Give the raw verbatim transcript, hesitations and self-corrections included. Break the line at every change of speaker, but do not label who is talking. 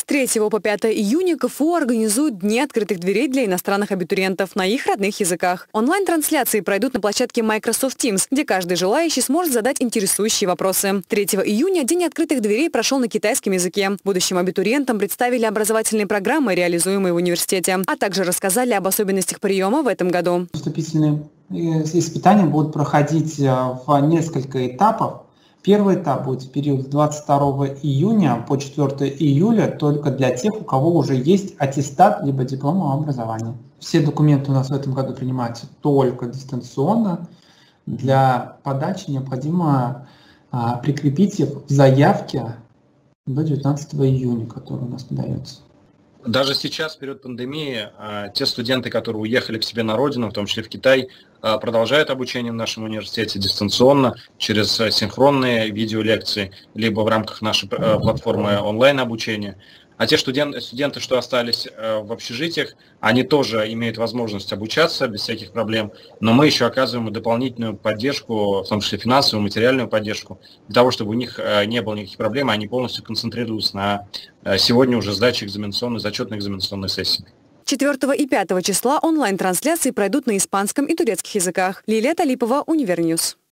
третьего по пятое июня КФУ организуют Дни открытых дверей для иностранных абитуриентов на их родных языках. Онлайн-трансляции пройдут на площадке Microsoft Teams, где каждый желающий сможет задать интересующие вопросы. третьего июня День открытых дверей прошел на китайском языке. Будущим абитуриентам представили образовательные программы, реализуемые в университете, а также рассказали об особенностях приема в этом году.
Вступительные испытания будут проходить в несколько этапов. Первый этап будет в период с двадцать второго июня по четвёртое июля только для тех, у кого уже есть аттестат либо диплом о образовании. Все документы у нас в этом году принимаются только дистанционно. Для подачи необходимо а, прикрепить их в заявке до девятнадцатого июня, которая у нас подается.
Даже сейчас, в период пандемии, те студенты, которые уехали к себе на родину, в том числе в Китай, продолжают обучение в нашем университете дистанционно через синхронные видеолекции, либо в рамках нашей платформы онлайн-обучения. А те студенты, студенты, что остались в общежитиях, они тоже имеют возможность обучаться без всяких проблем, но мы еще оказываем дополнительную поддержку, в том числе финансовую, материальную поддержку, для того, чтобы у них не было никаких проблем, они полностью концентрируются на сегодня уже сдаче экзаменационной, зачетной экзаменационной сессии.
четвёртого и пятого числа онлайн-трансляции пройдут на испанском и турецких языках. Лилия Талипова, Универньюз.